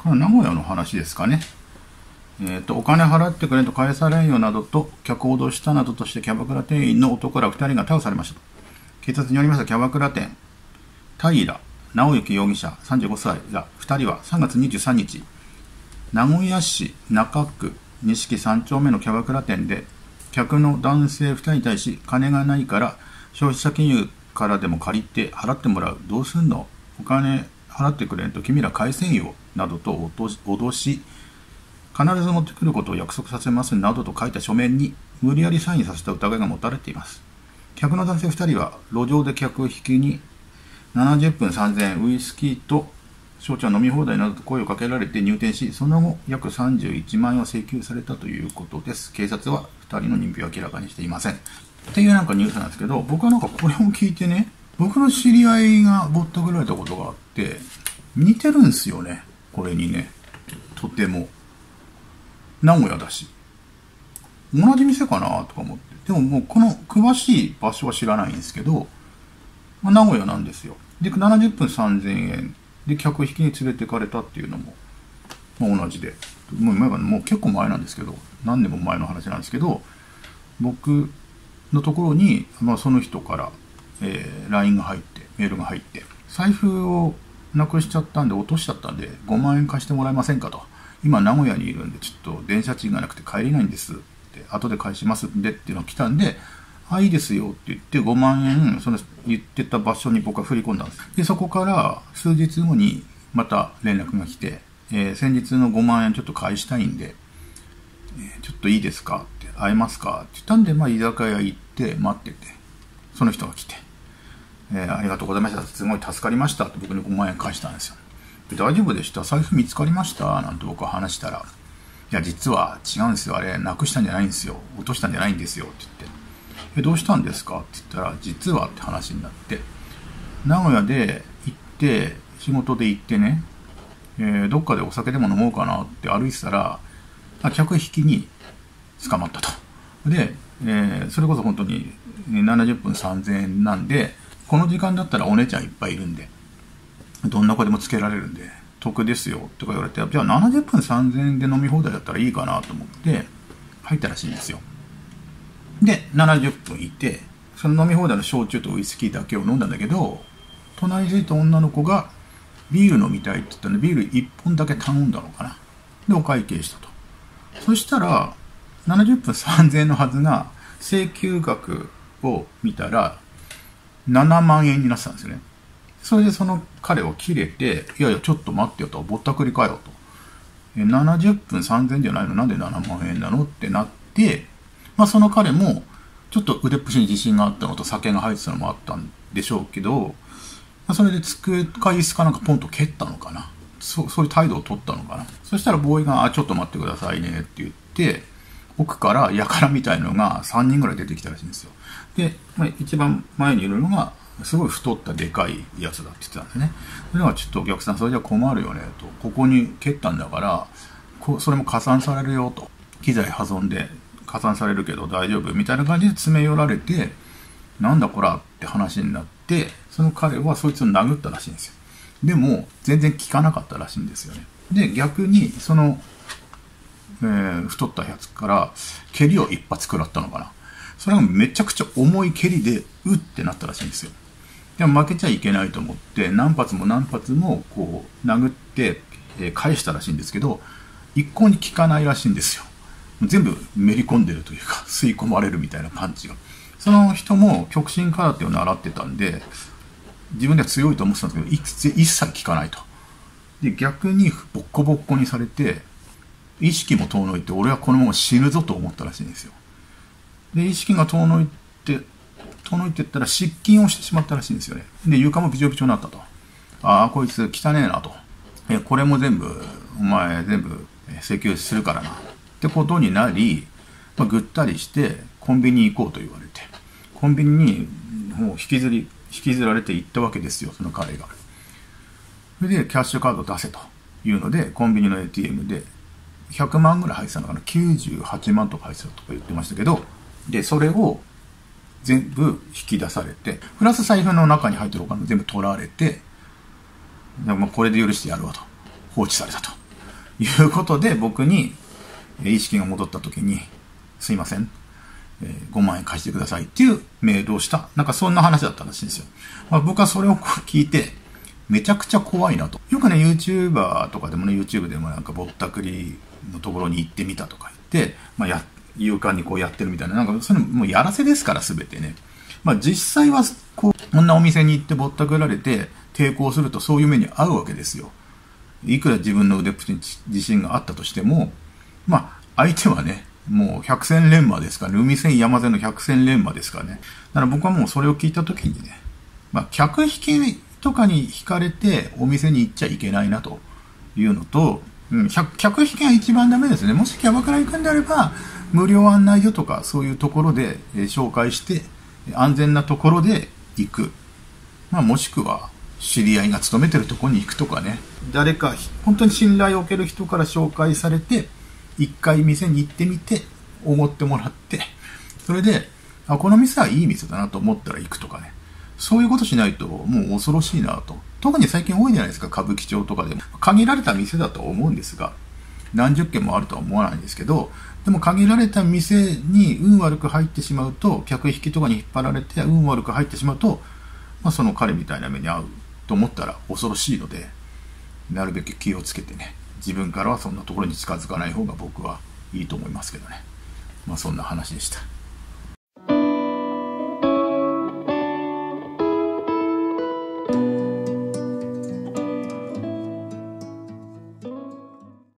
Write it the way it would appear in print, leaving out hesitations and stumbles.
これは名古屋の話ですかね。お金払ってくれと返されんよなどと客を脅したなどとしてキャバクラ店員の男ら2人が逮捕されました。警察によりますとキャバクラ店平直之容疑者35歳ら2人は3月23日、名古屋市中区錦3丁目のキャバクラ店で客の男性2人に対し、金がないから消費者金融からでも借りて払ってもらう、どうすんの、お金払ってくれんと君ら返せんよなどと脅し、必ず持ってくることを約束させますなどと書いた書面に無理やりサインさせた疑いが持たれています。客の男性2人は路上で客引きに70分3000円、ウイスキーと焼酎飲み放題などと声をかけられて入店し、その後約31万円を請求されたということです。警察は2人の認否を明らかにしていません。っていうなんかニュースなんですけど、僕はなんかこれを聞いてね、僕の知り合いがぼったくられたことがあって、似てるんですよね、これにね。とても。名古屋だし。同じ店かなとか思って。でももうこの詳しい場所は知らないんですけど、名古屋なんですよ。で、70分3000円で客引きに連れてかれたっていうのも、同じで。もう結構前なんですけど、何年も前の話なんですけど、僕のところに、その人から、LINE が入って、メールが入って、財布をなくしちゃったんで、落としちゃったんで、5万円貸してもらえませんかと。今、名古屋にいるんで、ちょっと電車賃がなくて帰れないんですって、後で返しますんでっていうのが来たんで、いいですよって言って5万円、その言ってた場所に僕は振り込んだんです。で、そこから数日後にまた連絡が来て、先日の5万円ちょっと返したいんで、ちょっといいですかって、会えますかって言ったんで、居酒屋行って待ってて、その人が来て、ありがとうございました。すごい助かりましたって僕に5万円返したんですよ。で、大丈夫でした？財布見つかりました？なんて僕は話したら、いや、実は違うんですよ。あれ、なくしたんじゃないんですよ。落としたんじゃないんですよ。って言って。どうしたんですかって言ったら、実はって話になって、名古屋で行って、仕事で行ってね、どっかでお酒でも飲もうかなって歩いてたら、客引きに捕まったと。で、それこそ本当に70分3000円なんで、この時間だったらお姉ちゃんいっぱいいるんで、どんな子でもつけられるんで、得ですよとか言われて、じゃあ70分3000円で飲み放題だったらいいかなと思って、入ったらしいんですよ。で、70分いて、その飲み放題の焼酎とウイスキーだけを飲んだんだけど、隣についた女の子がビール飲みたいって言ったんで、ビール1本だけ頼んだのかな。で、お会計したと。そしたら、70分3000円のはずが、請求額を見たら、7万円になってたんですよね。それでその彼を切れて、いやいや、ちょっと待ってよと、ぼったくりかよと。70分3000円じゃないの？なんで7万円なのってなって、その彼も、ちょっと腕っぷしに自信があったのと酒が入ってたのもあったんでしょうけど、それで机か椅子かなんかポンと蹴ったのかな。そういう態度を取ったのかな。そしたらボーイが、ちょっと待ってくださいねって言って、奥から輩みたいのが3人ぐらい出てきたらしいんですよ。で、一番前にいるのが、すごい太ったでかいやつだって言ってたんですね。それはちょっとお客さん、それじゃ困るよねと。ここに蹴ったんだから、それも加算されるよと。機材破損で加算されるけど大丈夫みたいな感じで詰め寄られて、なんだこらって話になって、その彼はそいつを殴ったらしいんですよ。でも、全然効かなかったらしいんですよね。で、逆に、その、太ったやつから、蹴りを一発食らったのかな。それがめちゃくちゃ重い蹴りで、うってなったらしいんですよ。でも負けちゃいけないと思って、何発も何発も、こう、殴って、返したらしいんですけど、一向に効かないらしいんですよ。全部めり込んでるというか、吸い込まれるみたいなパンチが。その人も極真空手を習ってたんで、自分では強いと思ってたんですけど、一切効かないと。で、逆にボッコボッコにされて、意識も遠のいて、俺はこのまま死ぬぞと思ったらしいんですよ。で、意識が遠のいてったら失禁をしてしまったらしいんですよね。で、床もびちょびちょになったと。ああ、こいつ汚ねえなと。これも全部、お前全部請求するからな。ってことになり、ぐったりしてコンビニ行こうと言われて、コンビニにもう引きずられて行ったわけですよ、その彼が。それでキャッシュカード出せというので、コンビニの ATM で100万ぐらい入ってたのかな、98万とか入ってたとか言ってましたけど、で、それを全部引き出されて、プラス財布の中に入ってるお金も全部取られて、これで許してやるわと。放置されたということで僕に意識が戻った時に、すいません、5万円貸してくださいっていうメールをした。なんかそんな話だったらしいんですよ。僕はそれを聞いて、めちゃくちゃ怖いなと。よくね、YouTuber とかでもね、YouTube でもなんかぼったくりのところに行ってみたとか言って、勇敢にこうやってるみたいな、なんかそれもうやらせですから、すべてね。実際は、こんなお店に行ってぼったくられて抵抗するとそういう目に遭うわけですよ。いくら自分の腕っぷしに自信があったとしても、相手はね、もう百戦錬磨ですからね、海戦山戦の百戦錬磨ですからね。だから僕はもうそれを聞いたときにね、客引きとかに引かれてお店に行っちゃいけないなというのと、客引きが一番ダメですね。もしキャバクラ行くんであれば、無料案内所とかそういうところで紹介して、安全なところで行く。もしくは、知り合いが勤めてるところに行くとかね。誰か、本当に信頼を受ける人から紹介されて、一回店に行ってみて、おごってもらって、それで、この店はいい店だなと思ったら行くとかね。そういうことしないと、もう恐ろしいなと。特に最近多いじゃないですか、歌舞伎町とかでも。限られた店だと思うんですが、何十軒もあるとは思わないんですけど、でも限られた店に運悪く入ってしまうと、客引きとかに引っ張られて運悪く入ってしまうと、その彼みたいな目に遭うと思ったら恐ろしいので、なるべく気をつけてね、自分からはそんなところに近づかない方が僕はいいと思いますけどね。そんな話でした。